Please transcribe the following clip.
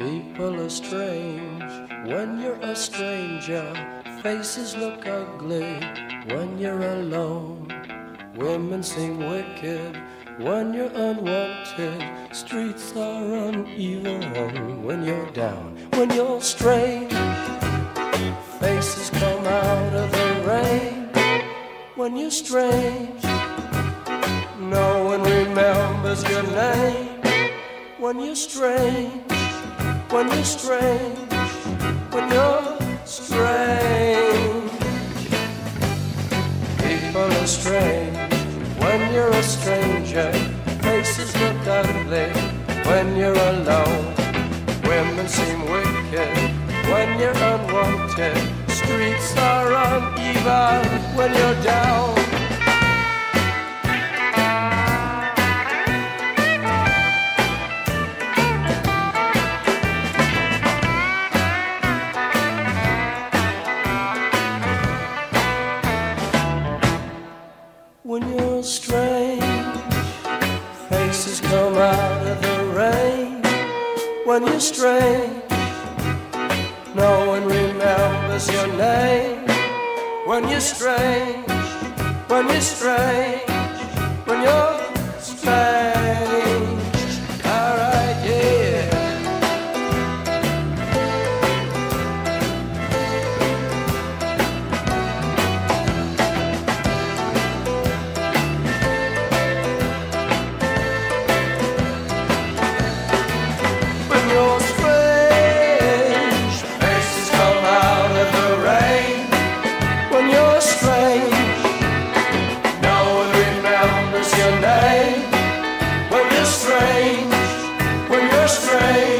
People are strange when you're a stranger. Faces look ugly when you're alone. Women seem wicked when you're unwanted. Streets are uneven when you're down. When you're strange, faces come out of the rain. When you're strange, no one remembers your name. When you're strange, when you're strange, when you're strange. People are strange when you're a stranger. Faces look ugly when you're alone. Women seem wicked when you're unwanted. Streets are uneven when you're down. When you're strange, faces come out of the rain. When you're strange, no one remembers your name. When you're strange, when you're strange, when you're strange. Alright, yeah. When you're strange, faces come out of the rain. When you're strange, no one remembers your name. When you're strange, when you're strange.